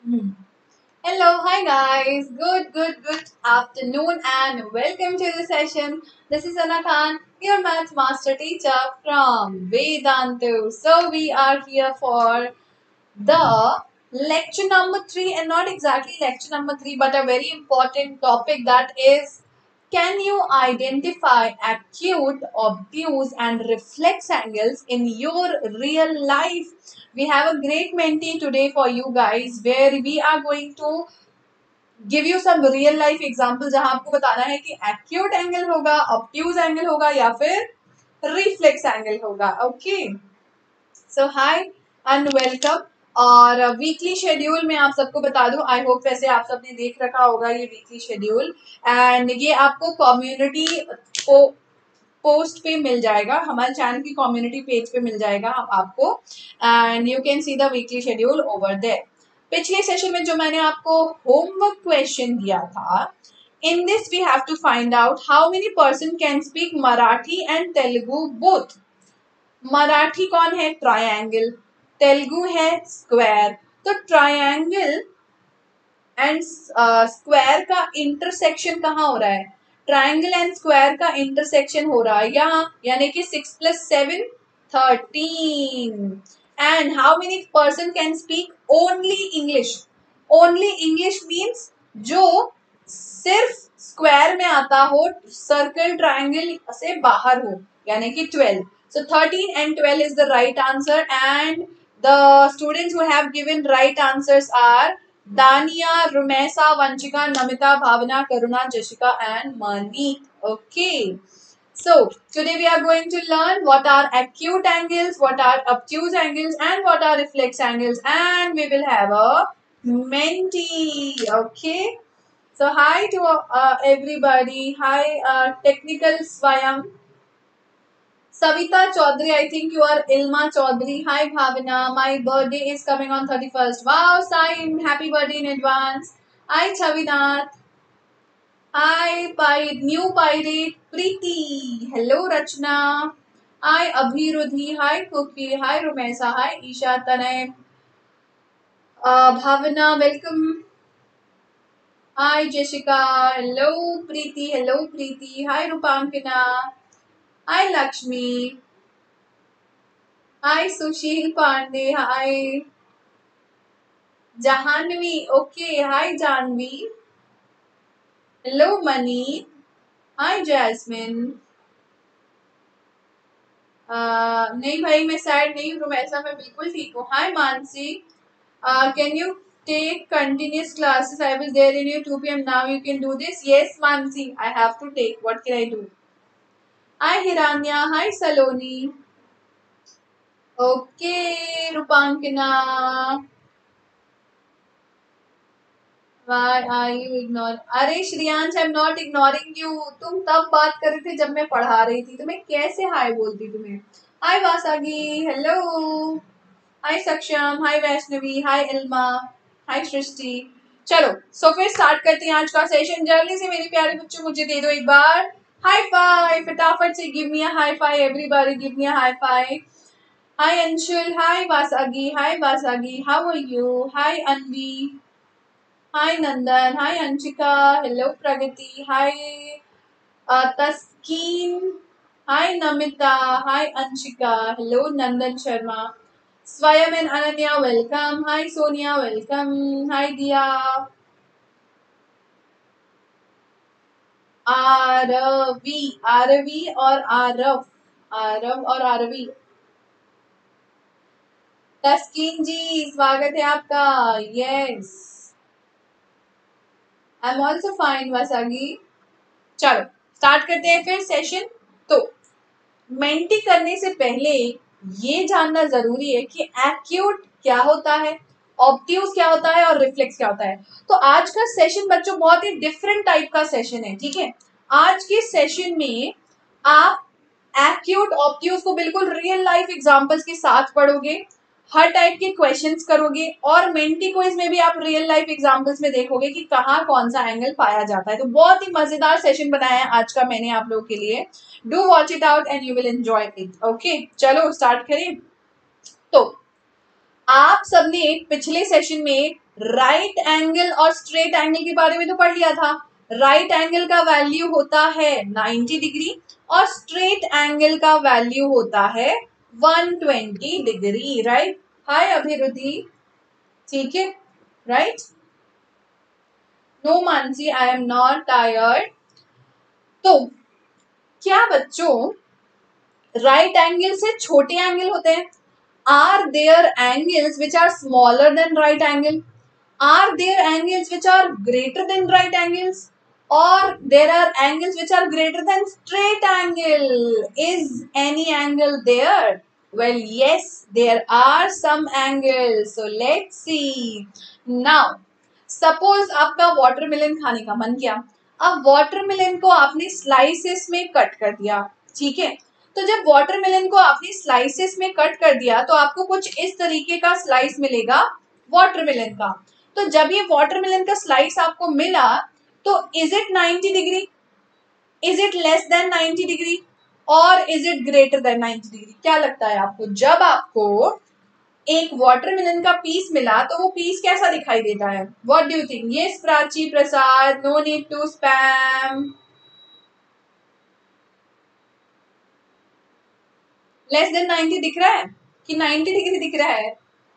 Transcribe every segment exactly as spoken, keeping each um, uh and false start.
Hello, hi guys. Good, good, good afternoon and welcome to the session. This is Anna Khan, your math master teacher from Vedantu. So we are here for the lecture number three, and not exactly lecture number three, but a very important topic, that is, can you identify acute, obtuse and reflex angles in your real life? We have a great mentee today for you guys, where we are going to give you some real life example, जहां आपको बताना है कि acute angle होगा, obtuse angle होगा या फिर reflex angle होगा. Okay, so hi and welcome. और वीकली शेड्यूल में आप सबको बता दूं, आई होप वैसे आप सबने देख रखा होगा ये वीकली शेड्यूल, एंड ये आपको कम्युनिटी को पोस्ट पे मिल जाएगा, हमारे चैनल की कम्युनिटी पेज पे मिल जाएगा आपको, and you can see the weekly schedule over there. पिछले सेशन में जो मैंने आपको होमवर्क क्वेश्चन दिया था, in this we have to find out how many person can speak Marathi and Telugu both. Marathi कौन है? ट्रायंगल. तेलुगु है स्क्वायर. तो ट्रायंगल एंड स्क्वायर का इंटरसेक्शन कहाँ हो रहा है? ट्रायंगल एंड स्क्वायर का इंटरसेक्शन हो रहा है यहाँ, यानी कि six plus seven thirteen. And how many person can speak only English? Only English means जो सिर्फ स्क्वायर में आता हो, सर्कल ट्रायंगल से बाहर हो, यानी कि twelve. So thirteen and twelve is the right answer, and the students who have given right answers are Dania, Rumesa, Vanchika, Namita, Bhavana, Karuna, Jessica and Maneet. Okay. So today we are going to learn what are acute angles, what are obtuse angles and what are reflex angles, and we will have a mentee. Okay. So hi to uh, everybody. Hi uh, technical Swayam. Savita Chaudhary, I think you are Ilma Chaudhary. Hi Bhavana, my birthday is coming on thirty-first. Wow, Sai, happy birthday in advance. Hi Chavinath. Hi Pi, new pirate Preeti. Hello Rachna. Hi Abhirudhi. Hi Cookie. Hi Rumesa. Hi Isha Tanay. Uh, Bhavana, welcome. Hi Jessica. Hello Preeti. Hello Preeti. Hi Rupankana. Hi Lakshmi. Hi Sushil Pandey. Hi Jahanvi. Okay. Hi Janvi. Hello Mani. Hi Jasmine. Uh, नहीं भाई मैं sad नहीं हूँ, ऐसा मैं बिल्कुल ठीक हूँ. Hi Mansi. Uh, can you take continuous classes? I was there in your two p m Now you can do this. Yes Mansi, I have to take. What can I do? Hi Hiranya. Hi Saloni. Okay Rupankana. Why are you ignore? अरे Shriyansh, I am not ignoring you. तुम तब बात कर रहे थे जब मैं पढ़ा रही थी, तो मैं कैसे हाय बोलती तुम्हें? हाय वासागी. हेलो. हाय सक्षम. हाय वैष्णवी. हाय इल्मा. हाय सृष्टि. चलो सो फिर स्टार्ट करते हैं आज का सेशन. जल्दी से मेरे प्यारे बच्चों मुझे दे दो एक बार हाई फाइव. फटाफट से give me a high five. Everybody give me a high five. Hi Anshul. Hi Vasagi. Hi Vasagi. How are you? Hi Anvi. Hi Nandan. Hi Anshika. Hello Pragati. Hi uh, Taskeen. Hi Namita. Hi Anshika. Hello Nandan Sharma. Swayam and Ananya, welcome. Hi Sonia, welcome. Hi Dia. Aarvi. Aarvi और आरव. आरव और RV. तस्कीन जी स्वागत है आपका. Yes, I am also fine Vasagi. चलो start करते हैं फिर session. तो मेंटी करने से पहले ये जानना जरूरी है कि एक्यूट क्या होता है, ऑब्ट्यूज क्या होता है और रिफ्लेक्स क्या होता है. तो आज का सेशन बच्चों बहुत ही डिफरेंट टाइप का सेशन है. ठीक है, आज के सेशन में आप एक्यूट ऑब्ट्यूज को बिल्कुल रियल लाइफ एग्जांपल्स के साथ पढ़ोगे, हर टाइप के क्वेश्चंस करोगे, और मेंटी क्विज में भी आप रियल लाइफ एग्जांपल्स में देखोगे कि कहाँ कौन सा एंगल पाया जाता है. तो बहुत ही मजेदार सेशन बनाया है आज का मैंने आप लोगों के लिए. Do watch it out and you will enjoy it. Okay चलो स्टार्ट करें. तो आप सबने पिछले सेशन में राइट एंगल और स्ट्रेट एंगल के बारे में तो पढ़ लिया था। राइट एंगल का वैल्यू होता है नाइंटी डिग्री और स्ट्रेट एंगल का वैल्यू होता है one twenty degree, right. Hi Abhirudhi, ठीक है, right. No Mansi, I am not tired. तो क्या बच्चों राइट एंगल से छोटे एंगल होते हैं? Are there angles which are smaller than right angle? Are there angles which are greater than right angles? Or there are angles which are greater than straight angle? Is any angle there? Well, yes, there are some angles. So let's see. Now, suppose आपका watermelon खाने का मन किया। अब watermelon को आपने slices में cut कर दिया, ठीक है। तो जब वाटरमेलन को आपने स्लाइसेस में कट कर दिया तो आपको कुछ इस तरीके का स्लाइस मिलेगा वाटरमेलन का। तो जब ये वाटरमेलन का स्लाइस आपको मिला तो is it ninety degree, is it less than ninety degree और is it greater than ninety degree? क्या लगता है आपको? जब आपको एक वाटरमेलन का पीस मिला तो वो पीस कैसा दिखाई देता है? What do you think? Yes Prachi Prasad, no need to spam. Less than ninety दिख रहा है कि नाइंटी डिग्री दिख रहा है?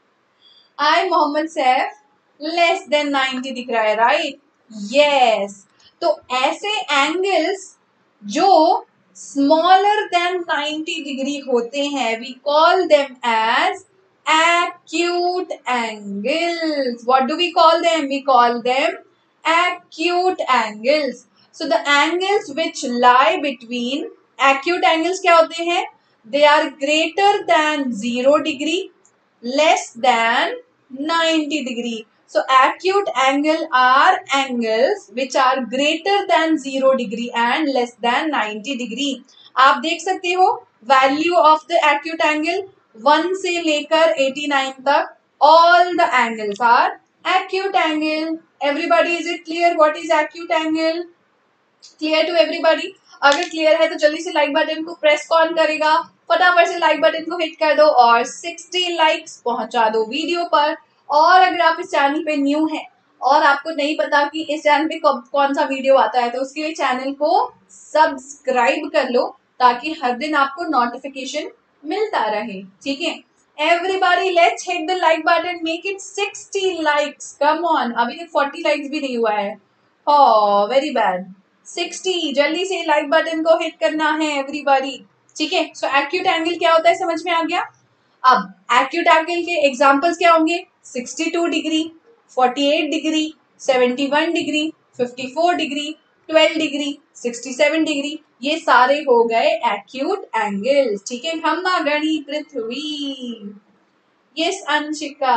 Hi Mohammad Saif, less than ninety दिख रहा है, राइट। यस, तो ऐसे एंगल्स जो स्मॉलर देन नाइंटी डिग्री होते हैं we call them as acute angles. What do we call them? We call them acute angles. So the angles which lie between acute angles क्या होते हैं? They are greater than zero degree, less than ninety degree. So acute angle are angles which are greater than zero degree and less than ninety degree. आप देख सकते हो value of the acute angle one से लेकर eighty nine तक all the angles are acute angle. Everybody, is it clear what is acute angle? Clear to everybody? अगर clear है तो जल्दी से लाइक बटन को प्रेस कौन करेगा? फटाफट से लाइक बटन को हिट कर दो और सिक्सटी लाइक्स पहुंचा दो वीडियो पर। और अगर आप इस चैनल पे न्यू हैं और आपको नहीं पता कि इस चैनल पे कौन सा वीडियो आता है तो उसके लिए चैनल को सब्सक्राइब कर लो ताकि हर दिन आपको नोटिफिकेशन मिलता रहे, ठीक है। Everybody let's hit the like button, make it sixty likes, come on. अभी तक फोर्टी लाइक्स भी नहीं हुआ है, ओह वेरी बैड। सिक्सटी, जल्दी से लाइक बटन को हिट करना है एवरीबॉडी, ठीक है। सो एक्यूट एंगल क्या होता है समझ में आ गया। अब एक्यूट एंगल के एग्जांपल्स क्या होंगे? Sixty two degree, forty eight degree, seventy one degree, fifty four degree, twelve degree, sixty seven degree, ये सारे हो गए एक्यूट एंगल्स, ठीक है। खम्मा गणी पृथ्वी, यस अंशिका।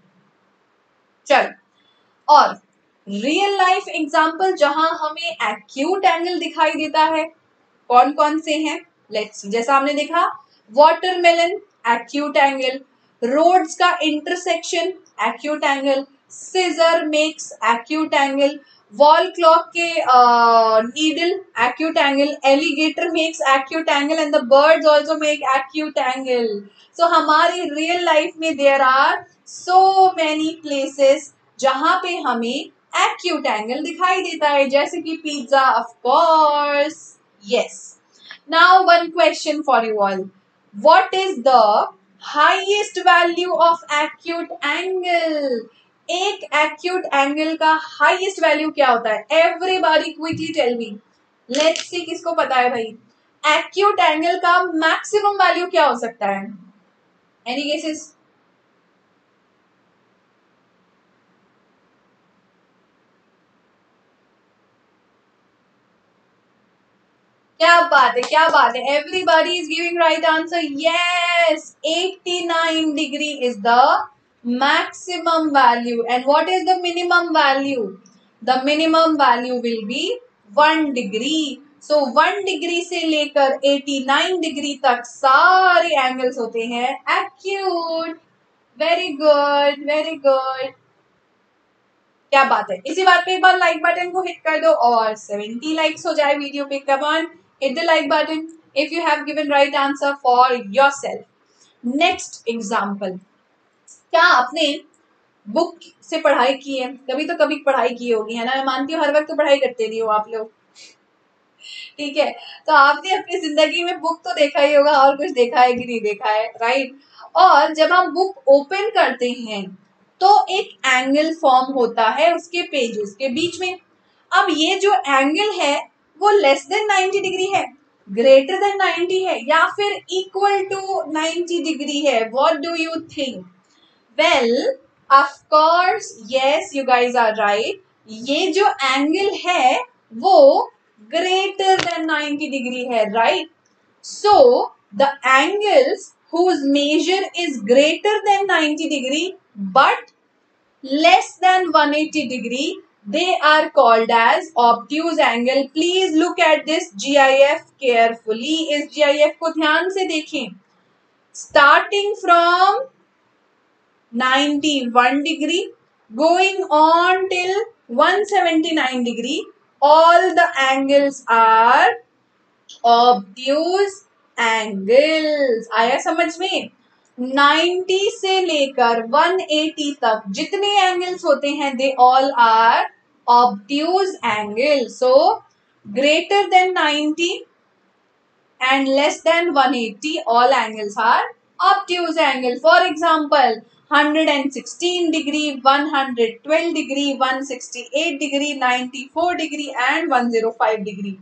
चल, और रियल लाइफ एग्जाम्पल जहां हमें एक्यूट एंगल दिखाई देता है कौन कौन से हैं? लेट्स, जैसा हमने देखा वाटरमेलन एक्यूट एंगल, रोड्स का intersection acute angle, scissor makes acute angle, wall clock के needle acute angle, alligator makes acute angle and the birds also make acute angle. So हमारी रियल लाइफ में there are so many places जहां पे हमें acute angle दिखाई देता है, जैसे कि pizza of course, yes. Now one question for you all, what is the highest value of acute angle? एक एक्यूट एंगल का हाईएस्ट वैल्यू क्या होता है? Everybody quickly tell me, let's see किसको पता है भाई। एक्यूट एंगल का मैक्सिमम वैल्यू क्या हो सकता है? Any guesses? क्या बात है, क्या बात है, everybody is giving right answer, yes, eighty nine degree is the maximum value. And what is the minimum value? The minimum value will be one degree. So one degree से लेकर eighty nine degree तक सारे angles होते हैं acute. Very good, very good. क्या बात है। इसी बात पे एक बार लाइक बटन को हिट कर दो और सेवेंटी लाइक्स हो जाए वीडियो पे। Come on, hit the like button if you have given right answer for yourself. Next example, क्या आपने बुक से पढ़ाई की है, कभी तो कभी पढ़ाई की होगी, है ना। मैं मानती हूँ हर वक्त तो पढ़ाई करते नहीं हो आप लोग, ठीक है। तो आपने अपनी जिंदगी में बुक तो देखा ही होगा, और कुछ देखा है कि नहीं देखा है, राइट। और जब हम बुक ओपन करते हैं तो एक एंगल फॉर्म होता है उसके पेजेस के बीच में। अब ये जो एंगल है वो लेस देन नाइंटी डिग्री है, ग्रेटर देन नाइंटी है, या फिर इक्वल टू नाइंटी डिग्री है। What do you think? Well, of course, yes, you guys are right. ये जो एंगल है वो ग्रेटर देन नाइंटी डिग्री है, right. So the angles whose measure is greater than ninety degree but less than one hundred eighty degree, they are called as obtuse angle. Please look at this G I F carefully. इस G I F को ध्यान से देखें। Starting from ninety-one degree going on till one hundred seventy-nine degree, all the angles are obtuse angles। आया समझ में? ninety से लेकर one hundred eighty तक जितने एंगल्स होते हैं they all are obtuse angles. So greater than ninety and less than one hundred eighty, all angles are obtuse angle. For example, one hundred sixteen degree, one hundred twelve degree, one hundred sixty-eight degree, ninety-four degree and one hundred five degree.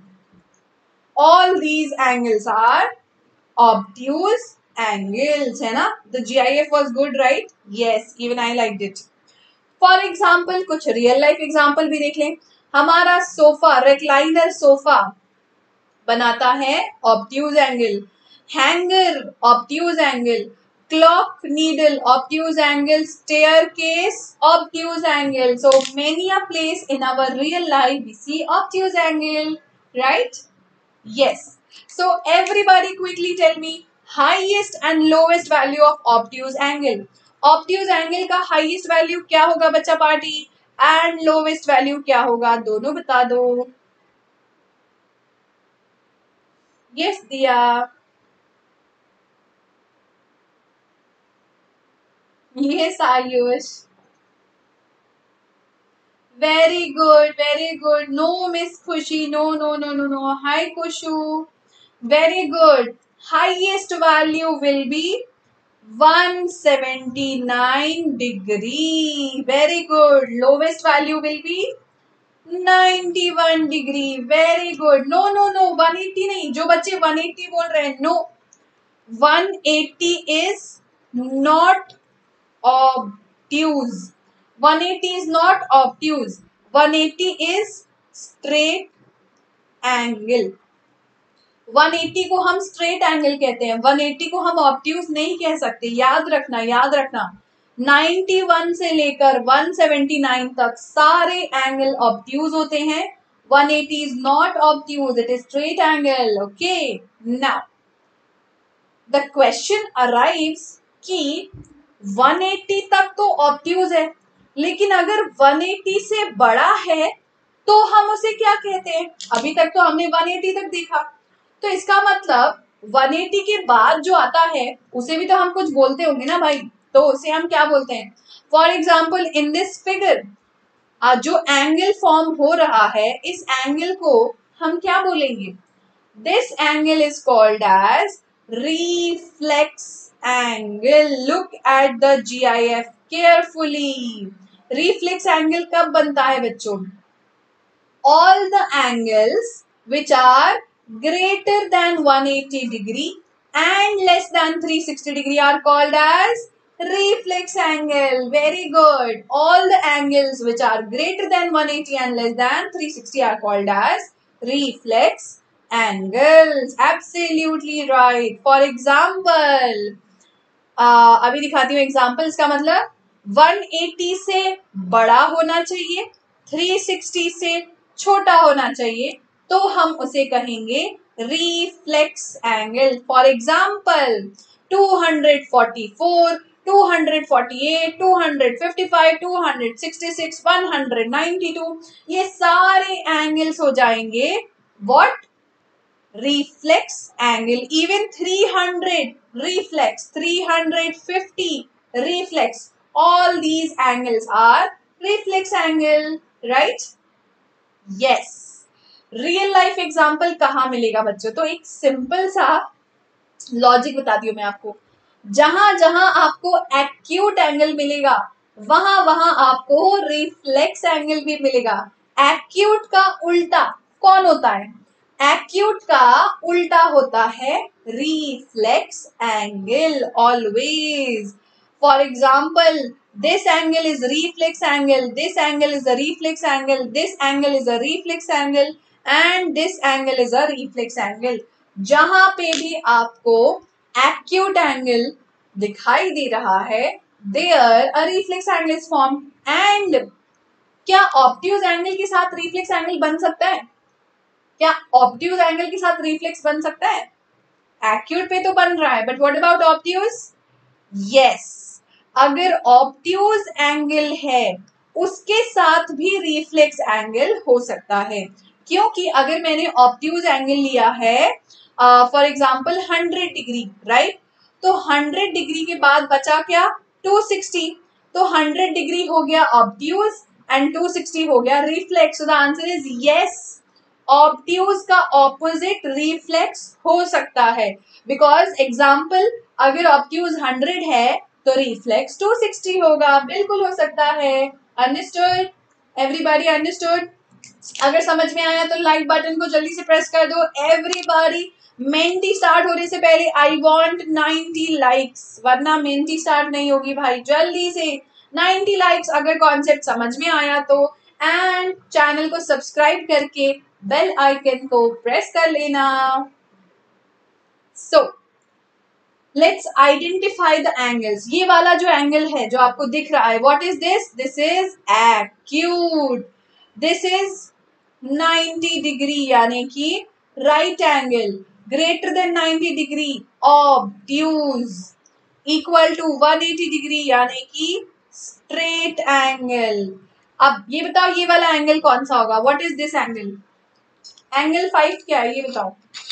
All these angles are obtuse angles, है ना? The G I F was good, right? Yes, even I liked it. For example, कुछ real life example भी देख लें। हमारा sofa, recliner sofa बनाता है obtuse angle, hanger obtuse angle, clock needle obtuse angle, staircase obtuse angle. So many a place in our real life we see obtuse angle, right? Yes. So everybody quickly tell me highest and lowest value of obtuse angle. Obtuse angle का highest value क्या होगा बच्चा party, and lowest value क्या होगा, दोनों बता दो। Yes, दिया। Yes, Ayush. Very good, very good. No, Miss Khushi. No, no, no, no, no. Hi, Kushu. Very good. Highest value will be one hundred seventy-nine degree. Very good. Lowest value will be ninety-one degree. Very good. No, no, no. one hundred eighty नहीं, जो बच्चे one hundred eighty बोल रहे हैं, no. one hundred eighty is not obtuse. one hundred eighty is not obtuse. one hundred eighty is straight angle. one hundred eighty को हम straight angle कहते हैं, one hundred eighty को हम ऑब्ट्यूज नहीं कह सकते। याद रखना, याद रखना। इक्यानवे से लेकर one hundred seventy-nine तक सारे एंगल ऑब्ट्यूज होते हैं। one hundred eighty is not obtuse, it is straight angle. Okay, now the question arrives कि one hundred eighty तक तो ऑब्ट्यूज है, लेकिन अगर one hundred eighty से बड़ा है तो हम उसे क्या कहते हैं? अभी तक तो हमने one hundred eighty तक देखा, तो इसका मतलब one hundred eighty के बाद जो आता है उसे भी तो हम कुछ बोलते होंगे ना भाई, तो उसे हम क्या बोलते हैं? For example in this figure जो एंगल फॉर्म हो रहा है, इस एंगल को हम क्या बोलेंगे? This angle is called as reflex angle. Look at the G I F carefully. Reflex angle कब बनता है बच्चों? All the angles which are greater than one hundred eighty degree and less than three hundred sixty degree are called as reflex angle. Very good. All the angles which are greater than one hundred eighty and less than three hundred sixty are called as reflex angles. Absolutely right. For example, uh, अभी दिखाती हूँ example. इसका मतलब one eighty से बड़ा होना चाहिए, three sixty से छोटा होना चाहिए, तो हम उसे कहेंगे reflex angle. For example, two forty-four, two forty-eight, two fifty-five, two sixty-six, one ninety-two, ये सारे एंगल्स हो जाएंगे what? Reflex angle. Even three hundred reflex, three fifty reflex, all these angles are reflex angle, right? yes. Real life example कहाँ मिलेगा बच्चों? तो एक simple सा लॉजिक बताती हूँ मैं आपको। जहां जहां आपको एक्यूट एंगल मिलेगा वहां वहां आपको रिफ्लेक्स एंगल भी मिलेगा। एक्यूट का उल्टा कौन होता है? एक्यूट का उल्टा होता है reflex angle always. For example, this angle is reflex angle, this angle is a reflex angle, this angle is a reflex angle and this angle is a reflex angle। जहां पे भी आपको acute angle दिखाई दे रहा है there a reflex angle is formed। and क्या obtuse angle के साथ रिफ्लेक्स एंगल बन सकता है? क्या ऑब्ट्यूज एंगल के साथ रिफ्लेक्स बन सकता है? एक्यूट पे तो बन रहा है, but what about obtuse? Yes, अगर ऑब्ट्यूज एंगल है उसके साथ भी रिफ्लेक्स एंगल हो सकता है। क्योंकि अगर मैंने ऑब्ट्यूज एंगल लिया है for example hundred degree, right, तो हंड्रेड डिग्री के बाद बचा क्या? Two sixty. तो हंड्रेड डिग्री हो गया ऑब्ट्यूज एंड टू सिक्सटी हो गया reflex. The answer is yes, obtuse का ऑपोजिट रिफ्लेक्स हो सकता है। बिकॉज एग्जाम्पल, अगर ऑब्ट्यूज हंड्रेड है तो रिफ्लेक्स टू सिक्सटी होगा। बिल्कुल हो सकता है। अंडरस्टूड? Everybody understood? अगर समझ में आया तो लाइक बटन को जल्दी से प्रेस कर दो। एवरीबॉडी, मेंटी स्टार्ट होने से पहले आई वांट नाइंटी लाइक्स, वरना मेंटी स्टार्ट नहीं होगी भाई। जल्दी से नाइंटी लाइक्स अगर कॉन्सेप्ट समझ में आया तो। एंड चैनल को सब्सक्राइब करके बेल आइकन को प्रेस कर लेना। So let's identify the angles. ये वाला जो एंगल है जो आपको दिख रहा है, what is this? This is acute. This is ninety degree यानी कि right angle. Greater than ninety degree obtuse. Equal to one eighty degree यानी कि स्ट्रेट एंगल। अब ये बताओ ये वाला एंगल कौन सा होगा? What is this angle? Angle five क्या है ये बताओ?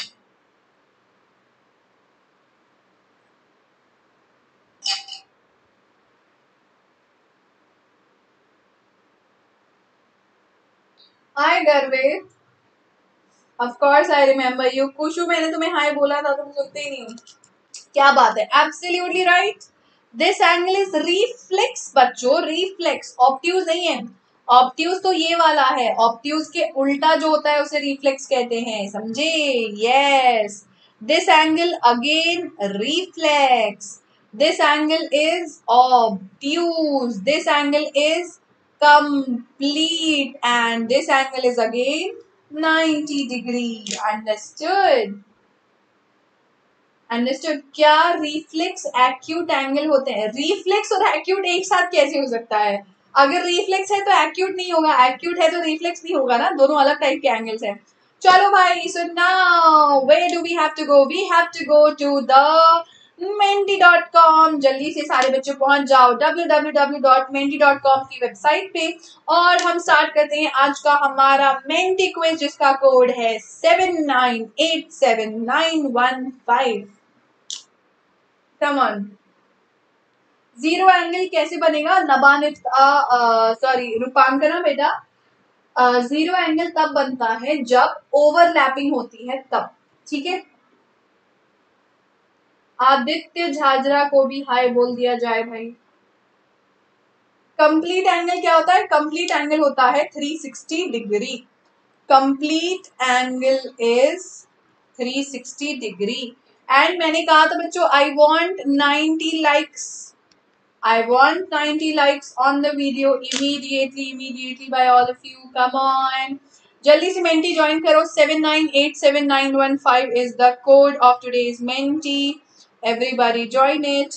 हाय गर्वे, of course I remember you. Kushu, मैंने तुम्हें हाय बोला था, तुम सुनते ही नहीं हो। क्या बात है, absolutely right. This angle is reflex बच्चों, रिफ्लेक्स, ऑब्ट्यूज नहीं है। ऑब्ट्यूज तो ये वाला है, ऑब्ट्यूज के उल्टा जो होता है उसे रिफ्लेक्स कहते हैं, समझे? Yes, this angle again reflex. This angle is obtuse, this angle is complete and this angle is again ninety degree। understood? Understood? क्या रिफ्लेक्स एक्यूट एंगल होते हैं? रिफ्लेक्स और एक्यूट एक साथ कैसे हो सकता है? अगर रिफ्लेक्स है तो एक्यूट नहीं होगा, एक्यूट है तो रिफ्लेक्स नहीं होगा ना, दोनों अलग टाइप के एंगल्स हैं। चलो भाई, so now where do we have to go? We have to go to the Menti dot com. जल्दी से सारे बच्चे पहुंच जाओ W W W dot Menti dot com की वेबसाइट पे और हम स्टार्ट करते हैं आज का हमारा मेंटी क्विज, जिसका कोड है seven nine eight seven nine one five. Come on. Zero angle कैसे बनेगा? नबानित सॉरी रूपांकना बेटा, जीरो एंगल तब बनता है जब ओवरलैपिंग होती है तब, ठीक है? आदित्य झाजरा को भी हाय बोल दिया जाए भाई। कंप्लीट एंगल क्या होता है? कंप्लीट एंगल होता है three sixty degree. Complete angle is three sixty degree. And मैंने कहा था बच्चों, I want ninety likes. I want ninety likes on the video immediately, immediately by all of you. Come on. जल्दी से Menti join करो। Seven nine eight seven nine one five is the code of today's Menti. Everybody join it.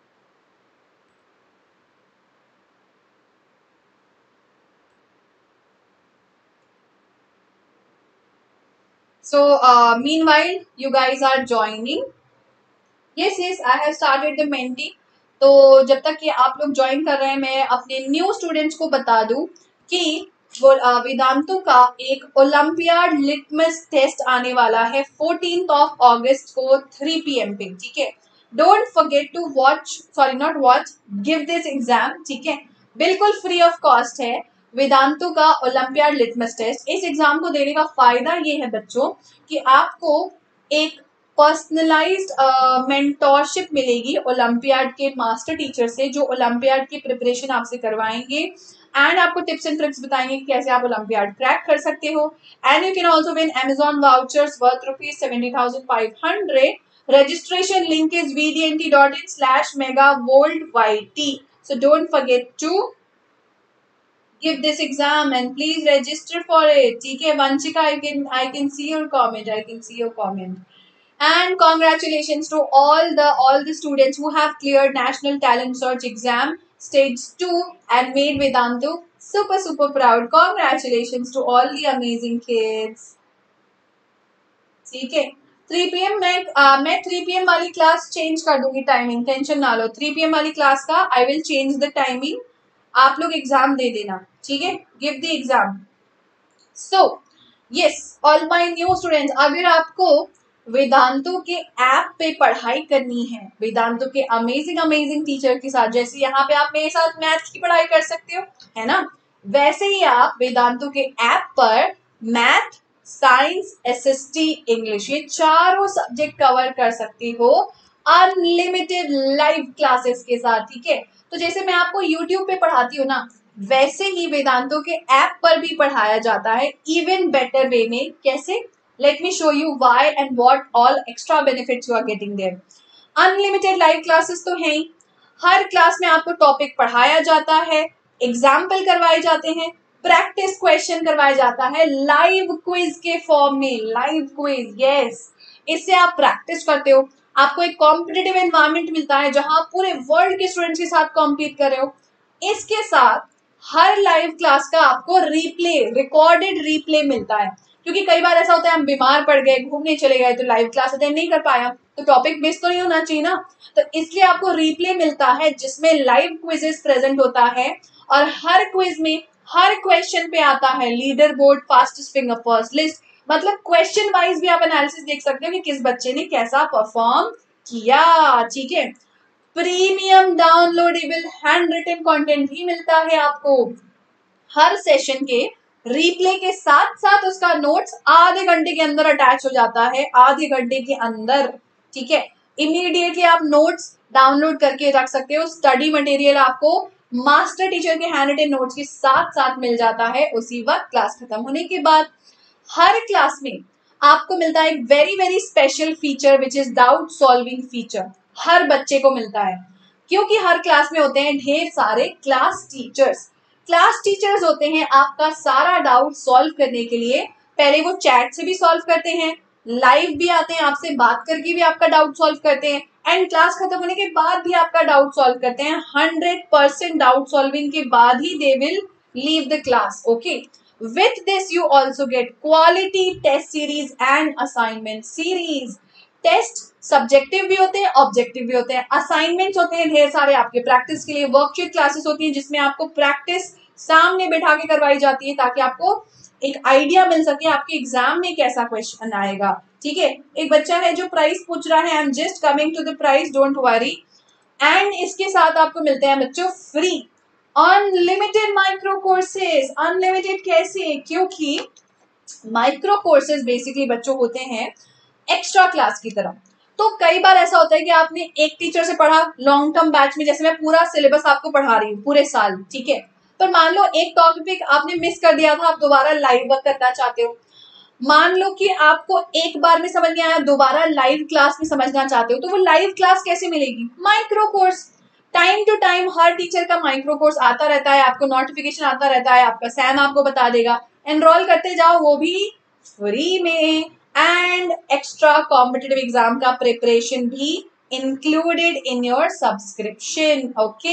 So, uh, meanwhile, you guys are joining. Yes, yes, I have started the Menti. तो जब तक कि आप लोग join कर रहे हैं, मैं अपने न्यू स्टूडेंट्स को बता दूं कि वो वेदांतु का एक ओलंपियाड लिटमस टेस्ट आने वाला है फोर्टीन ऑफ अगस्त को थ्री पी एम पे, ठीक है? Don't forget to watch, sorry not watch, give this exam, ठीक है। बिल्कुल फ्री ऑफ कॉस्ट है वेदांतु का ओलंपियाड लिटमस टेस्ट। इस एग्जाम को देने का फायदा ये है बच्चों कि आपको एक पर्सनलाइज्ड मेंटोरशिप मिलेगी ओलंपियाड के मास्टर टीचर से, जो ओलंपियाड की प्रिपरेशन आपसे करवाएंगे एंड आपको टिप्स एंड ट्रिक्स बताएंगे कि कैसे आप ओलंपियाड क्रैक कर सकते हो। And you can also win Amazon vouchers worth rupees seventy thousand five hundred. Registration link is vdnt.in slash mega worldwide. So don't forget to give this exam and please register for it. ठीक है Vanshika, I can I can see your comment. I can see your comment. And congratulations to all the all the students who have cleared National Talent Search exam stage two and made Vedantu super super proud. Congratulations to all the amazing kids. ठीक है three P M मैं आ, मैं three P M वाली class change कर दूंगी timing, tension ना लो। थ्री पी एम वाली क्लास का I will change the timing, आप लोग एग्जाम दे देना, ठीक है। Give the exam. So yes all my new students, अगर आपको वेदांतु के ऐप पे पढ़ाई करनी है, वेदांतु के अमेजिंग अमेजिंग टीचर के साथ, जैसे यहाँ पे आप मेरे साथ मैथ्स की पढ़ाई कर सकते हो, है ना, वैसे ही आप वेदांतु के ऐप पर मैथ, साइंस, एसएसटी, इंग्लिश, ये चारों सब्जेक्ट कवर कर सकती हो अनलिमिटेड लाइव क्लासेस के साथ, ठीक है। तो जैसे मैं आपको यूट्यूब पे पढ़ाती हूँ ना, वैसे ही वेदांतु के ऐप पर भी पढ़ाया जाता है इवन बेटर वे में। कैसे? Let me show you why and what all extra benefits you are getting there. Unlimited live classes तो है ही, हर क्लास में आपको टॉपिक पढ़ाया जाता है, एग्जाम्पल करवाए जाते हैं, प्रैक्टिस क्वेश्चन करवाया जाता है लाइव क्विज के फॉर्म में। लाइव क्विज, यस, इससे आप प्रैक्टिस करते हो, आपको एक कॉम्पिटिटिव एनवायरनमेंट मिलता है जहां आप पूरे वर्ल्ड के स्टूडेंट्स के साथ कॉम्पीट कर रहे हो। इसके साथ हर लाइव क्लास का आपको रिप्ले, रिकॉर्डेड रिप्ले मिलता है, क्योंकि कई बार ऐसा होता है हम बीमार पड़ गए, घूमने चले गए, तो लाइव क्लास अटेंड नहीं कर पाया, तो टॉपिक मिस तो नहीं होना चाहिए ना। तो इसलिए आपको रिप्ले मिलता है जिसमें लाइव क्विजेस प्रेजेंट होता है, और हर क्विज में हर क्वेश्चन पे आता है leader board, fastest finger first list, मतलब क्वेश्चन वाइज भी आप एनालिसिस देख सकते हो कि किस बच्चे ने कैसा परफॉर्म किया, ठीक है। Premium downloadable hand written content भी मिलता है आपको। हर सेशन के रिप्ले के साथ साथ उसका नोट्स आधे घंटे के अंदर अटैच हो जाता है, आधे घंटे के अंदर, ठीक है। इमीडिएटली आप नोट्स डाउनलोड करके रख सकते हो। स्टडी मटेरियल आपको मास्टर टीचर के हैंड रिटन नोट्स के साथ साथ मिल जाता है उसी वक्त क्लास खत्म होने के बाद। हर क्लास में आपको मिलता है एक very very special feature which is doubt solving feature, हर बच्चे को मिलता है, क्योंकि हर क्लास में होते हैं ढेर सारे क्लास टीचर्स। क्लास टीचर्स होते हैं आपका सारा डाउट सॉल्व करने के लिए। पहले वो चैट से भी सॉल्व करते हैं, लाइव भी आते हैं, आपसे बात करके भी आपका डाउट सॉल्व करते हैं, एंड क्लास खत्म होने के बाद भी आपका डाउट सॉल्व करते हैं। हंड्रेड परसेंट डाउट सॉल्विंग के बाद ही they will leave the class, okay. With this you also get quality test series and assignment series. Test subjective भी होते हैं, ऑब्जेक्टिव भी होते हैं, असाइनमेंट्स होते हैं ढेर सारे आपके प्रैक्टिस के लिए, वर्कशीट क्लासेस होती हैं जिसमें आपको प्रैक्टिस सामने बैठा के करवाई जाती है ताकि आपको एक आइडिया मिल सके आपके एग्जाम में कैसा क्वेश्चन आएगा, ठीक है। एक बच्चा है जो प्राइस पूछ रहा है, I am just coming to the price, don't worry. And इसके साथ आपको मिलते हैं बच्चों free unlimited micro courses. Unlimited कैसे? क्योंकि माइक्रो कोर्सेज बेसिकली बच्चों होते हैं एक्स्ट्रा क्लास की तरह। तो कई बार ऐसा होता है कि आपने एक टीचर से पढ़ा लॉन्ग टर्म बैच में, जैसे मैं पूरा सिलेबस आपको पढ़ा रही हूँ पूरे साल, ठीक है, पर मान लो एक टॉपिक आपने मिस कर दिया था, आप दोबारा लाइव वर्क करना चाहते हो। मान लो कि आपको एक बार में समझ नहीं आया, दोबारा लाइव क्लास में समझना चाहते हो, तो वो लाइव क्लास कैसे मिलेगी? Micro course. Time to time हर टीचर का माइक्रो कोर्स आता रहता है, आपको नोटिफिकेशन आता रहता है, आपका सैम आपको बता देगा, एनरोल करते जाओ, वो भी फ्री में। एंड एक्स्ट्रा कॉम्पिटिटिव एग्जाम का प्रिपरेशन भी included in your subscription, okay.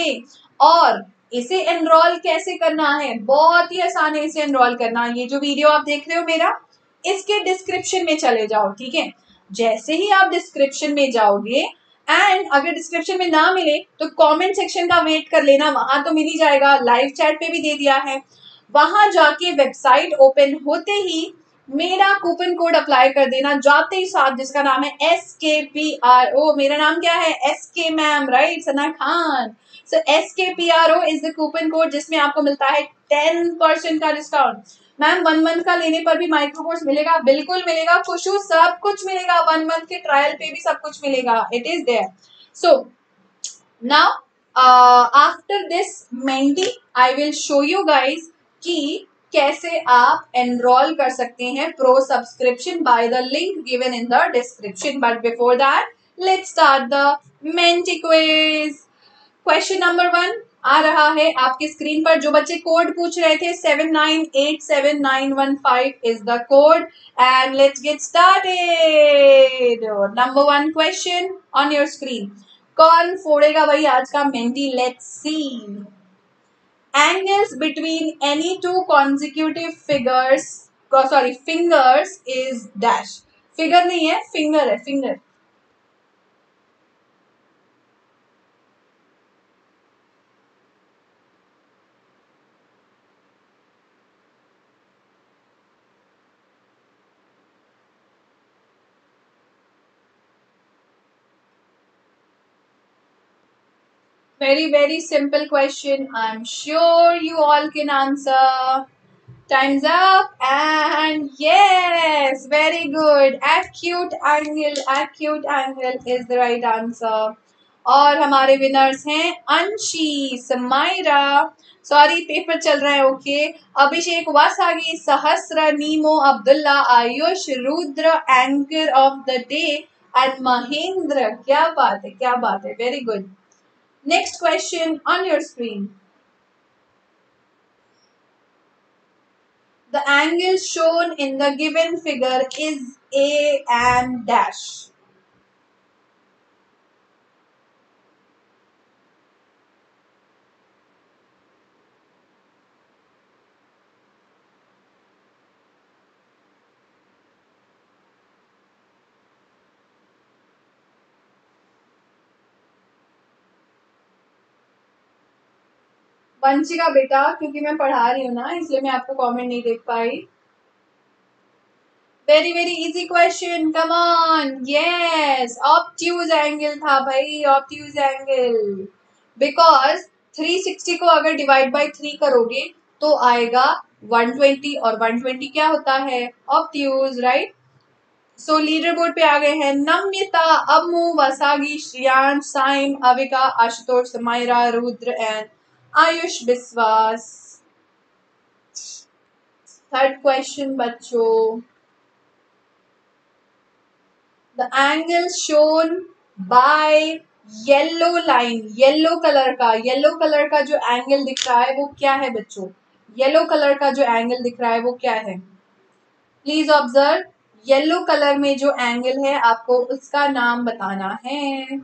और इसे एनरोल कैसे करना है? बहुत ही आसान है इसे एनरोल करना। ये जो वीडियो आप देख रहे हो मेरा, इसके डिस्क्रिप्शन में चले जाओ, ठीक है। जैसे ही आप डिस्क्रिप्शन में जाओगे, एंड अगर डिस्क्रिप्शन में ना मिले तो कमेंट सेक्शन का वेट कर लेना, वहां तो मिल ही जाएगा, लाइव चैट पे भी दे दिया है। वहां जाके वेबसाइट ओपन होते ही मेरा कूपन कोड अप्लाई कर देना जाते ही साथ, जिसका नाम है एस के पी आर ओ। मेरा नाम क्या है? S K ma'am, right, Sana Khan. So S K P R O is the coupon code जिसमें आपको मिलता है टेन परसेंट का डिस्काउंट। मैम वन मंथ का लेने पर भी माइक्रो कोर्स मिलेगा? बिल्कुल मिलेगा खुशू, सब कुछ मिलेगा, वन मंथ के ट्रायल पे भी सब कुछ मिलेगा, it is there. So now after this Menti I will show you guys कि कैसे आप एनरोल कर सकते हैं pro subscription by the link given in the description. But before that let's start the Menti quiz. Question number one आ रहा है आपकी स्क्रीन पर। जो बच्चे कोड पूछ रहे थे, seven nine eight seven nine one five is the code, and let's get started. Number one question on your screen. कौन फोड़ेगा भाई आज का मेहंदी? Let's see. Angles between any two consecutive figures, sorry, fingers is dash. Figure नहीं है, finger है, finger. Very, very simple question. I'm sure you all can answer. Time's up, and yes, very good. Acute angle, acute angle is the right answer. और हमारे winners हैं अंशी, Samaira, sorry paper चल रहा है, okay, Abhishek Vasagi, Sahasra, Nemo, Abdullah, Ayush, Rudra, anchor of the day, and Mahendra. क्या बात है, क्या बात है, very good. Next question on your screen. The angle shown in the given figure is A and dash. Vanshika बेटा, क्योंकि मैं पढ़ा रही हूँ ना, इसलिए मैं आपको कमेंट नहीं देख पाई। Very very easy question, come on, yes, obtuse angle था भाई, obtuse angle. Because three sixty को अगर डिवाइड बाय थ्री करोगे तो आएगा वन ट्वेंटी, और वन ट्वेंटी क्या होता है? Obtuse, right. So leader board पे आ गए हैं Namyata, Ammu, Vasagi, Shriyansh, Saim, Avika, Ashutosh, Samaira, Rudra and Ayush Vishwas. Third question बच्चों। The angle shown by yellow line, yellow colour का, येलो कलर का जो एंगल दिख रहा है वो क्या है बच्चों? येलो कलर का जो एंगल दिख रहा है वो क्या है? प्लीज ऑब्जर्व, येलो कलर में जो एंगल है आपको उसका नाम बताना है।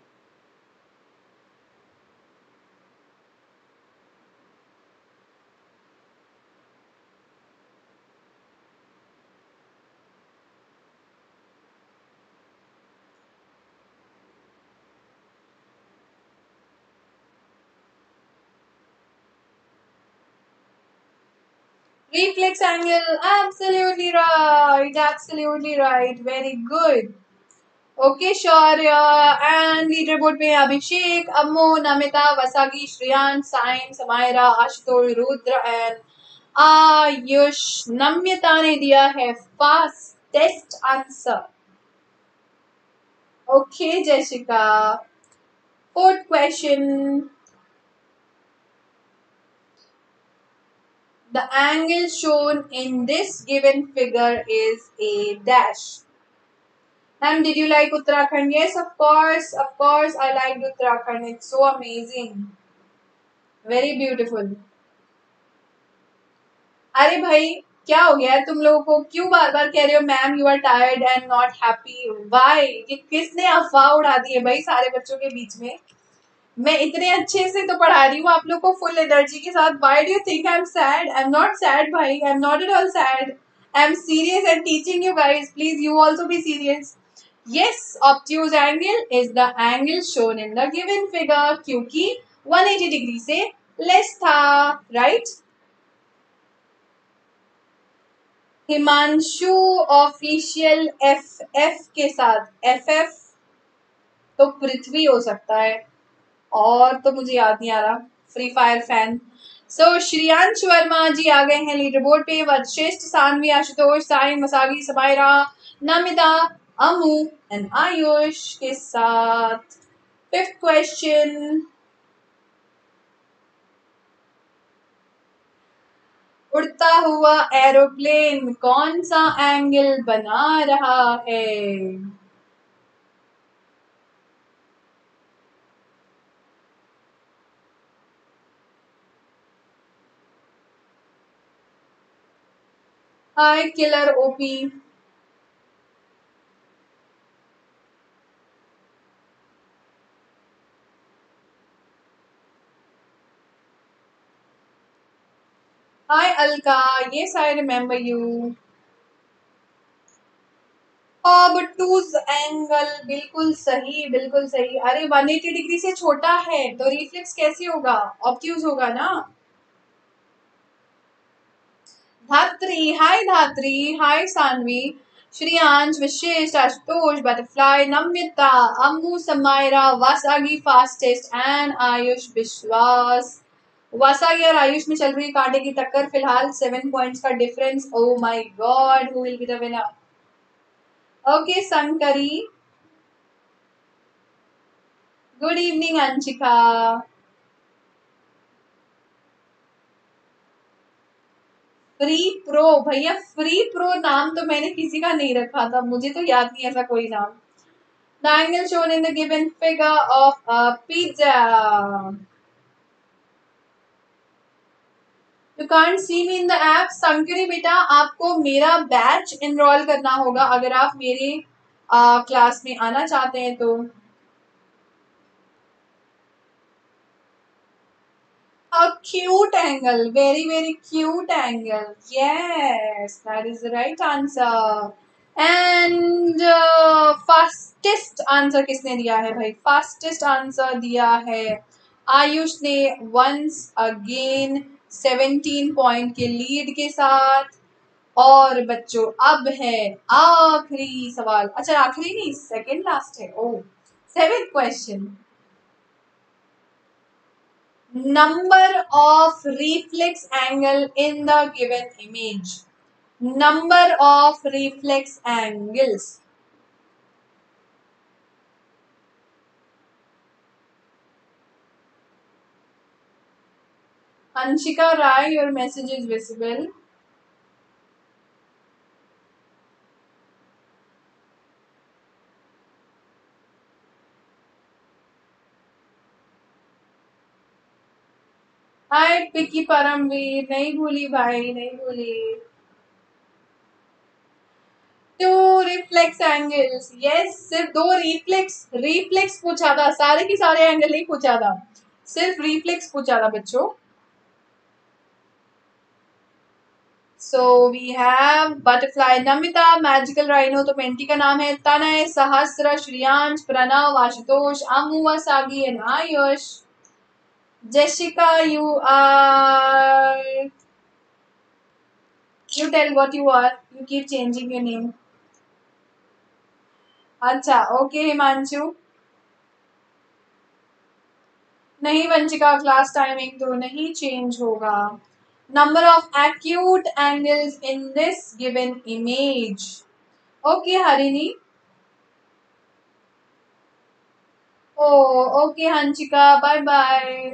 Reflex angle, absolutely right, absolutely right, very good. Okay, Shaurya, and leaderboard पे अभिषेक, अम्मो, नमिता, वसागी, श्रियान, साइन, समायरा, आशुतोष, रुद्र एंड आयुष। नम्यता ने दिया है fastest answer. Okay Jayshika. Fourth question. The angle shown in this given figure is a dash. Ma'am, did you like Uttarakhand? Yes, of course, of course, I liked Uttarakhand. It's so amazing. Very beautiful. अरे भाई, क्या हो गया है तुम लोगों को? क्यों बार बार कह रहे हो ma'am you are tired and not happy? Why? ये किसने अफवाह उड़ा दी है भाई सारे बच्चों के बीच में? मैं इतने अच्छे से तो पढ़ा रही हूँ आप लोग को फुल एनर्जी के साथ। Why do you think I'm sad? I'm not sad भाई, I'm not at all sad. I'm serious and teaching you guys. Please you also be serious. Yes, obtuse angle is the angle shown in the given figure क्योंकि one eighty डिग्री से less था, राइट? Himanshu official F F के साथ, F F तो पृथ्वी हो सकता है, और तो मुझे याद नहीं आ रहा। Free fire fan. So so, Shriyansh Verma ji आ गए हैं लीडर बोर्ड पे। वशिष्ठ, सानवी, आशुतोष, साई, मसागी, समायरा, नमिता, अमू एंड आयुष के साथ। फिफ्थ क्वेश्चन, उड़ता हुआ एरोप्लेन कौन सा एंगल बना रहा है? Hi killer OP. Hi Alka, yes I remember you. Obtuse angle, बिल्कुल सही, बिल्कुल सही। अरे वन एटी डिग्री से छोटा है तो रिफ्लेक्स कैसे होगा? ऑब्ट्यूज होगा ना। Dhatri, hi Dhatri, hi Sanvi, Shriyansh, Vishesh, Ashutosh, butterfly, Namyata, Ammu, Samaira, Vasagi, fastest and Ayush Vishwas. Vasagi और आयुष में चल रही कांटे की टक्कर, फिलहाल सेवन पॉइंट्स का difference. Oh my god, who will be the winner? Okay Sankari, good evening Anshika. Free pro, भैया फ्री प्रो नाम तो मैंने किसी का नहीं रखा था, मुझे तो याद नहीं ऐसा कोई नाम। The angle shown in the given figure of a pizza. You can't see me in the app. संकरी बेटा, आपको मेरा बैच इनरोल करना होगा अगर आप मेरे क्लास में आना चाहते हैं तो। A cute angle, very very cute angle. Yes, that is the right answer. And uh, fastest answer किसने दिया है भाई? फास्टेस्ट आंसर दिया है आयुष ने, वंस अगेन सेवनटीन पॉइंट के लीड के साथ। और बच्चों अब है आखिरी सवाल, अच्छा आखिरी नहीं, सेकंड लास्ट है। Oh, seventh question, number of reflex angle in the given image. Number of reflex angles. Anshika Rai, your message is visible. Hi Piki Paramveer, नहीं भूली भाई, नहीं भूली। टू रिफ्लेक्स एंगल्स, यस, सिर्फ दो रिफ्लेक्स, रिफ्लेक्स पूछा था, सारे के सारे एंगल नहीं पूछा था, सिर्फ रिफ्लेक्स पूछा था बच्चों। So we have butterfly, Namita, magical rhino तो पेंटी का नाम है, Tanay, Sahasra, Shriyansh, Pranav, Ashutosh, Amu, Vasagi and Ayush. Jessica, you are. You tell what you are. You keep changing your name. अच्छा, ओके हिमांशु। नहीं वंशिका, क्लास टाइमिंग तो नहीं चेंज होगा। Number of acute angles in this given image. Okay Harini. Oh okay Hanshika, bye bye.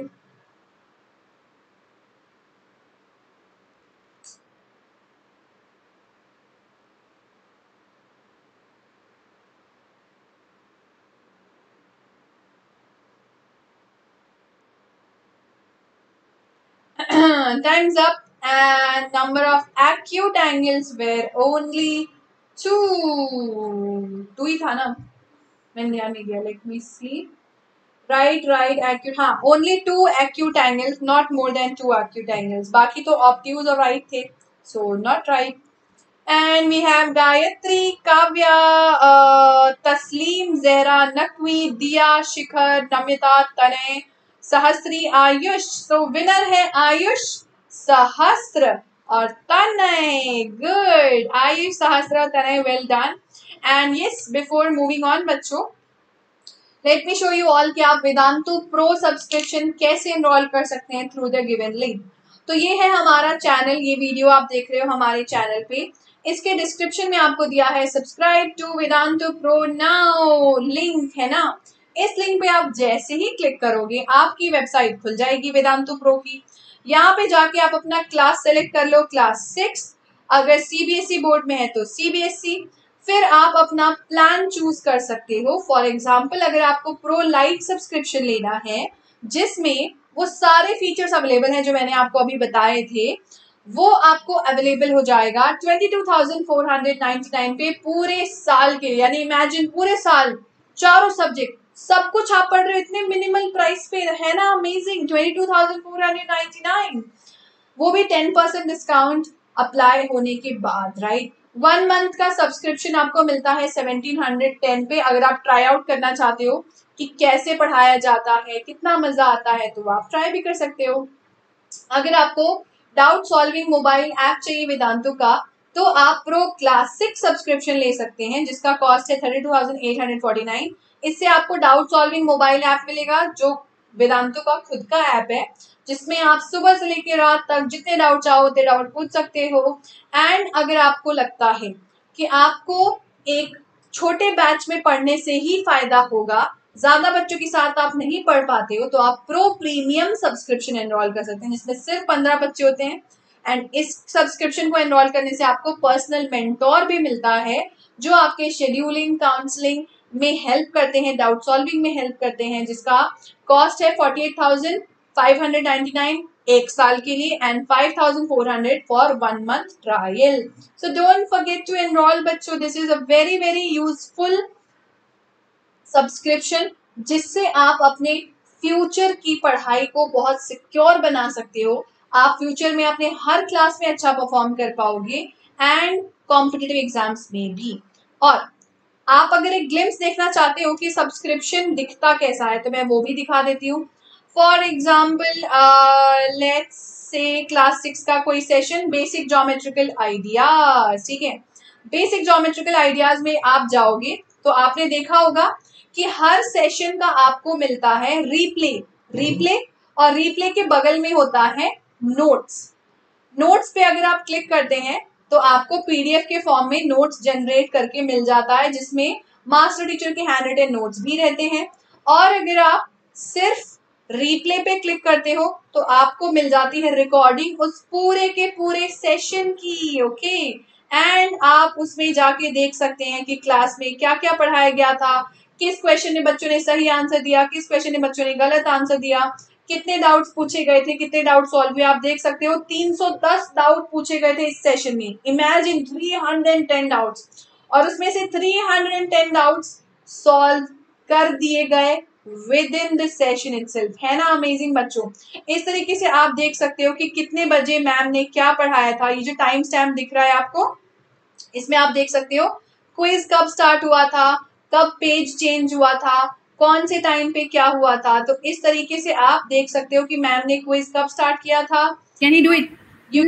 Time's up, and number of acute angles were only two. Two ही था ना, मैंने ध्यान नहीं दिया। Let me see. Right, right, acute. हाँ, only two acute angles, not more than two acute angles. बाकी तो obtuse और right थे, so not right. And we have Gayatri, Kavya, uh, Tasleem, Zehra, Nakwi, Diya, Shikhar, Namita, Tanay, Sahasri, Ayush. So winner है आयुष सहस्त्र। और तनय, good, Ayush, Sahasra, Tanay, well done. And yes, before moving on बच्चों, let me show you all कि आप Vedantu pro subscription कैसे enroll कर सकते हैं थ्रू द गिवन लिंक। तो ये है हमारा चैनल, ये वीडियो आप देख रहे हो हमारे चैनल पे। इसके डिस्क्रिप्शन में आपको दिया है subscribe to Vedantu pro now link, है ना। इस लिंक पे आप जैसे ही क्लिक करोगे आपकी वेबसाइट खुल जाएगी वेदांतु प्रो की। यहाँ पे जाके आप अपना क्लास सेलेक्ट कर लो, क्लास सिक्स, अगर सीबीएसई बोर्ड में है तो सीबीएसई। फिर आप अपना प्लान चूज कर सकते हो। फॉर एग्जाम्पल, अगर आपको प्रो लाइट सब्सक्रिप्शन लेना है जिसमें वो सारे फीचर्स अवेलेबल हैं जो मैंने आपको अभी बताए थे, वो आपको अवेलेबल हो जाएगा twenty two thousand four hundred ninety nine पे पूरे साल के लिए। यानी इमेजिन, पूरे साल चारों सब्जेक्ट सब कुछ आप पढ़ रहे हो इतने मिनिमल प्राइस पे, है ना amazing. Twenty two thousand four hundred ninety nine, वो भी टेन परसेंट डिस्काउंट अप्लाई होने के बाद, राइट। वन मंथ का सब्सक्रिप्शन आपको मिलता है सेवनटीन हंड्रेड टेन पे। अगर आप ट्राई आउट करना चाहते हो कि कैसे पढ़ाया जाता है, कितना मजा आता है, तो आप ट्राई भी कर सकते हो। अगर आपको डाउट सॉल्विंग मोबाइल ऐप चाहिए वेदांतु का, तो आप प्रो क्लास सिक्स सब्सक्रिप्शन ले सकते हैं जिसका कॉस्ट है thirty two thousand eight hundred forty nine. इससे आपको डाउट सॉल्विंग मोबाइल ऐप मिलेगा जो वेदांतु का खुद का ऐप है, जिसमें आप सुबह से लेकर रात तक जितने डाउट चाहो उतने डाउट पूछ सकते हो। एंड अगर आपको लगता है कि आपको एक छोटे बैच में पढ़ने से ही फायदा होगा, ज्यादा बच्चों के साथ आप नहीं पढ़ पाते हो, तो आप प्रो प्रीमियम सब्सक्रिप्शन एनरोल कर सकते हैं जिसमें सिर्फ पंद्रह बच्चे होते हैं। एंड इस सब्सक्रिप्शन को एनरोल करने से आपको पर्सनल मेंटोर भी मिलता है जो आपके शेड्यूलिंग, काउंसलिंग में हेल्प करते हैं, डाउट सॉल्विंग में हेल्प करते हैं, जिसका कॉस्ट है forty eight thousand five hundred ninety nine एक साल के लिए and five thousand four hundred for one month trial. So don't forget to enrol बच्चों, this is a very very useful subscription जिससे आप अपने फ्यूचर की पढ़ाई को बहुत सिक्योर बना सकते हो। आप फ्यूचर में अपने हर क्लास में अच्छा परफॉर्म कर पाओगे एंड कॉम्पिटिटिव एग्जाम्स में भी। और आप अगर एक ग्लिम्स देखना चाहते हो कि सब्सक्रिप्शन दिखता कैसा है, तो मैं वो भी दिखा देती हूँ। For example, let's say class six का कोई सेशन, बेसिक ज्योमेट्रिकल आइडियाज, ठीक है। बेसिक ज्योमेट्रिकल आइडियाज में आप जाओगे तो आपने देखा होगा कि हर सेशन का आपको मिलता है रीप्ले, रीप्ले और रीप्ले के बगल में होता है नोट्स। नोट्स पे अगर आप क्लिक करते हैं तो आपको पीडीएफ के फॉर्म में नोट्स जनरेट करके मिल जाता है जिसमें मास्टर टीचर के हैंड रिटन नोट्स भी रहते हैं। और अगर आप सिर्फ रीप्ले पे क्लिक करते हो तो आपको मिल जाती है रिकॉर्डिंग उस पूरे के पूरे सेशन की, ओके। एंड आप उसमें जाके देख सकते हैं कि क्लास में क्या क्या पढ़ाया गया था, किस क्वेश्चन में बच्चों ने सही आंसर दिया, किस क्वेश्चन में बच्चों ने गलत आंसर दिया, कितने डाउट्स पूछे गए थे, कितने डाउट सॉल्व हुए। आप देख सकते हो तीन सौ दस डाउट पूछे गए थे इस सेशन में। Imagine three hundred ten doubts, और उसमें से three hundred ten doubts solve कर दिए गए within the session itself, है ना अमेजिंग बच्चों। इस तरीके से आप देख सकते हो कि कितने बजे मैम ने क्या पढ़ाया था। ये जो टाइम स्टैम्प दिख रहा है आपको, इसमें आप देख सकते हो क्विज कब स्टार्ट हुआ था, कब पेज चेंज हुआ था, कौन से टाइम पे क्या हुआ था। तो इस तरीके से आप देख सकते हो कि मैम ने क्विज कब स्टार्ट किया था। Can he do it? You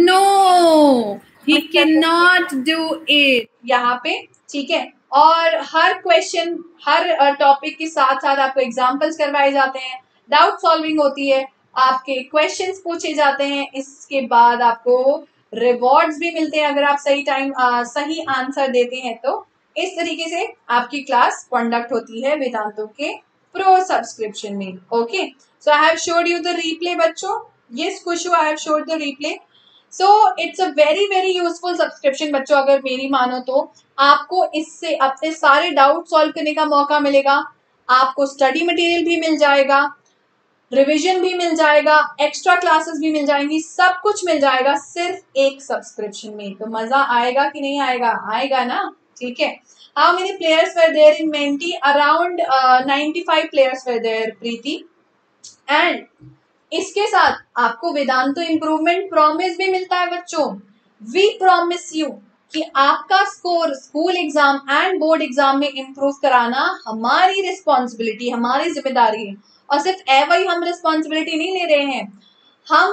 No, he cannot do it. यहाँ पे, ठीक है। और हर क्वेश्चन, हर टॉपिक के साथ साथ आपको एग्जाम्पल्स करवाए जाते हैं, डाउट सॉल्विंग होती है, आपके क्वेश्चंस पूछे जाते हैं, इसके बाद आपको रिवॉर्ड्स भी मिलते हैं अगर आप सही टाइम सही आंसर देते हैं। तो इस तरीके से आपकी क्लास कंडक्ट होती है वेदांतों के प्रो सब्सक्रिप्शन में, okay. So I have showed you the replay बच्चों। Yes Khushu, I have showed the replay. So it's a very very useful subscription बच्चों, अगर मेरी मानो तो। आपको इससे अपने सारे डाउट सॉल्व करने का मौका मिलेगा, आपको स्टडी मटेरियल भी मिल जाएगा, रिवीजन भी मिल जाएगा, एक्स्ट्रा क्लासेस भी मिल जाएंगी, सब कुछ मिल जाएगा सिर्फ एक सब्सक्रिप्शन में। तो मजा आएगा कि नहीं आएगा? आएगा ना, ठीक है। How many players were there in Menti? Around ninety five players were there Preeti. And इसके साथ आपको वेदांतो इम्प्रूवमेंट प्रॉमिस भी मिलता है बच्चों। वी प्रॉमिस यू कि आपका score school exam and board exam में इम्प्रूव कराना हमारी रिस्पॉन्सिबिलिटी, हमारी जिम्मेदारी है। और सिर्फ एवं ही हम रिस्पॉन्सिबिलिटी नहीं ले रहे हैं, हम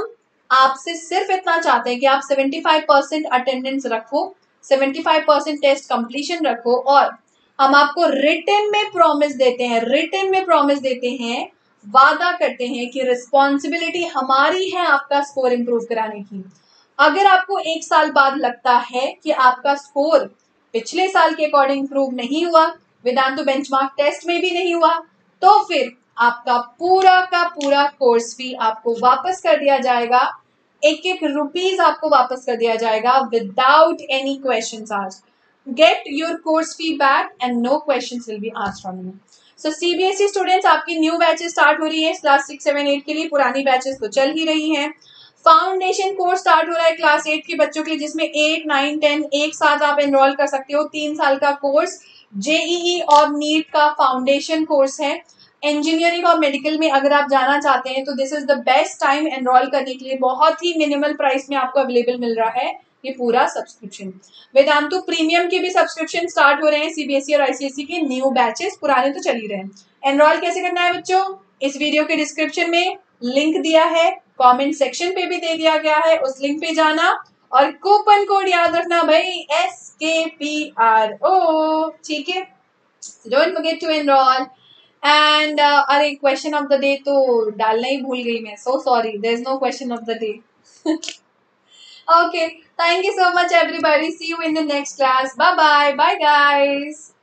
आपसे सिर्फ इतना चाहते हैं कि आप पचहत्तर परसेंट अटेंडेंस रखो, पचहत्तर परसेंट टेस्ट कंप्लीशन रखो, और हम आपको रिटन में प्रॉमिस देते हैं, रिटन में प्रॉमिस देते हैं, वादा करते हैं कि रिस्पॉन्सिबिलिटी हमारी है आपका स्कोर इंप्रूव कराने की। अगर आपको एक साल बाद लगता है कि आपका स्कोर पिछले साल के अकॉर्डिंग इंप्रूव नहीं हुआ, वेदांतु बेंचमार्क टेस्ट में भी नहीं हुआ, तो फिर आपका पूरा का पूरा कोर्स फी आपको वापस कर दिया जाएगा, एक एक रुपीज आपको वापस कर दिया जाएगा without any questions asked. Get your course fee back and no questions will be asked from you. So CBSE students, आपकी न्यू बैचेस स्टार्ट हो रही है क्लास सिक्स सेवन एट के लिए, पुरानी बैचेस तो चल ही रही हैं। फाउंडेशन कोर्स स्टार्ट हो रहा है क्लास एट के बच्चों के लिए, जिसमें एट नाइन टेन एक साथ आप एनरोल कर सकते हो। तीन साल का कोर्स जेईई और नीट का फाउंडेशन कोर्स है। इंजीनियरिंग और मेडिकल में अगर आप जाना चाहते हैं तो this is the best time enrol करने के लिए। बहुत ही मिनिमल प्राइस में आपको अवेलेबल मिल रहा है ये पूरा सब्सक्रिप्शन। वेदांतु प्रीमियम के भी सब्सक्रिप्शन स्टार्ट हो रहे हैं, सीबीएसई और आईसीएसई के न्यू बैचेस, पुराने तो चल ही रहे हैं। एनरोल कैसे करना है बच्चों, इस वीडियो के डिस्क्रिप्शन में लिंक दिया है, कमेंट सेक्शन पे भी दे दिया गया है, उस लिंक पे जाना और कूपन कोड याद रखना भाई, एस के पी आर ओ, ठीक है। Don't forget to enrol. And अरे क्वेश्चन ऑफ द डे तो डालना ही भूल गई मैं, so sorry, there is no question of the day. Okay, thank you so much everybody, see you in the next class, bye bye, bye guys.